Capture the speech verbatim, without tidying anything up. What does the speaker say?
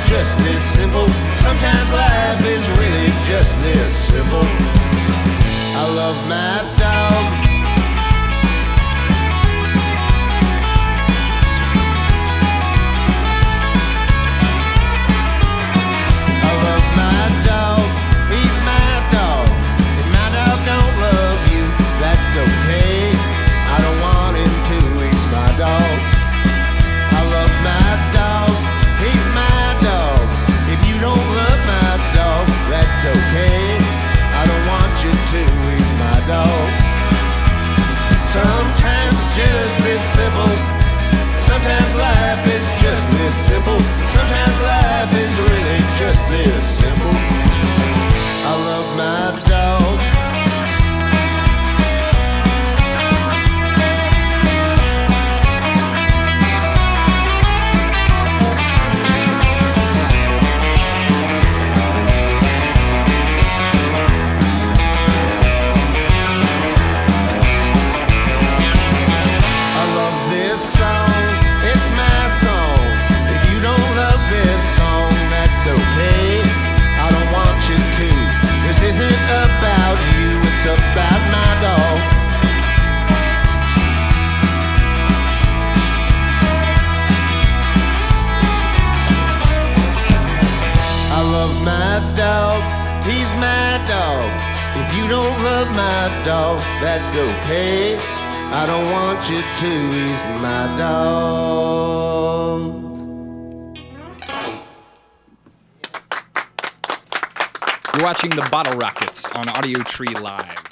just this simple. Sometimes life is really just this simple. I love my dog. Sometimes life is just this simple. Sometimes life is really just this simple. I love my dog. I love this song. It's my song. If you don't love this song, that's okay. I don't want you to. This isn't about you, it's about my dog. I love my dog. He's my dog. If you don't love my dog, that's okay. I don't want you to, he's my dog. You're watching the Bottle Rockets on Audiotree Live.